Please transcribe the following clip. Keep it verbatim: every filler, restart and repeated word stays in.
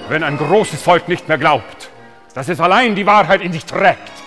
Wenn ein großes Volk nicht mehr glaubt, dass es allein die Wahrheit in sich trägt,